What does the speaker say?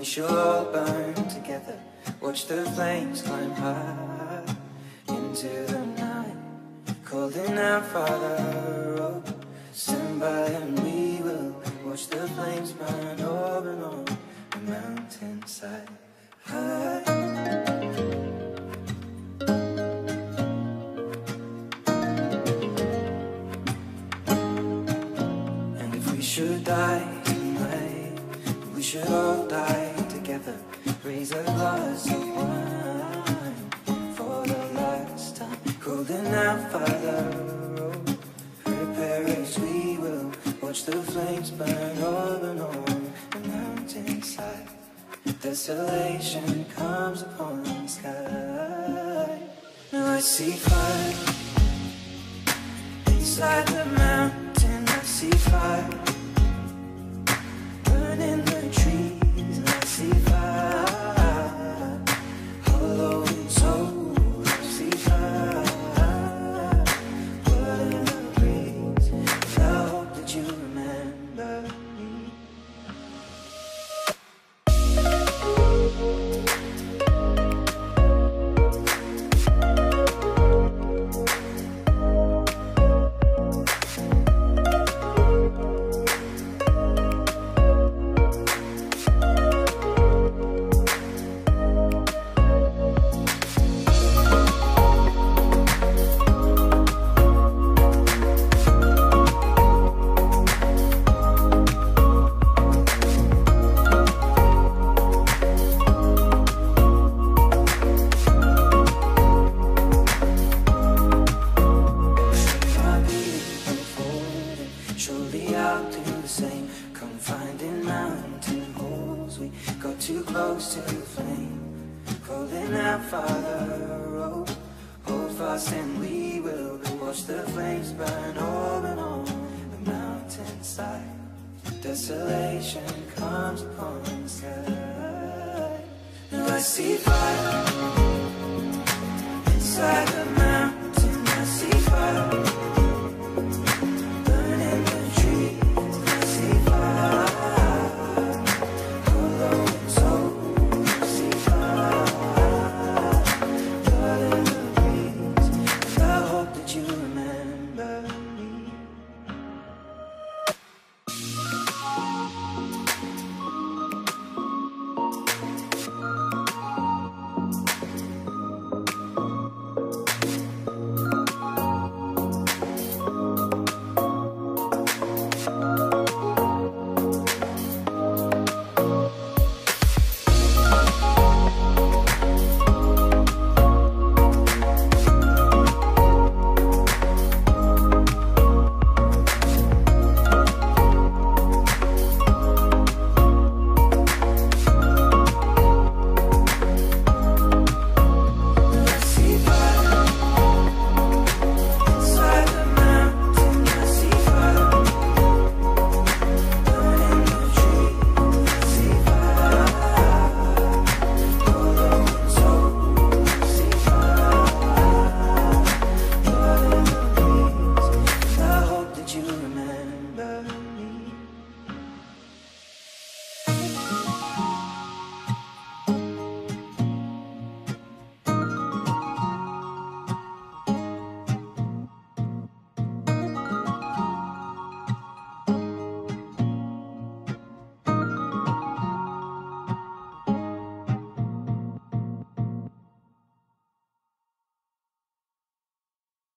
we shall all burn together. Watch the flames climb high into the night, calling out, Father, oh, stand by and we will watch the flames burn over and on the mountainside. And if we should die tonight, we should all die together. Raise a glass of wine for the last time, calling out, Father, oh, prepare as we will watch the flames burn over and on the mountainside. Desolation comes upon the sky. Now I see fire inside the mountain. I see fire burning the trees. And I see fire hollow and soul. I see fire burning the breeze. And I hope that you remember me. Surely I'll do the same. Come finding mountain holes. We got too close to the flame. Calling out, Father, oh, hold fast and we will watch the flames burn over and on the mountainside. Desolation comes upon the sky. Now I see fire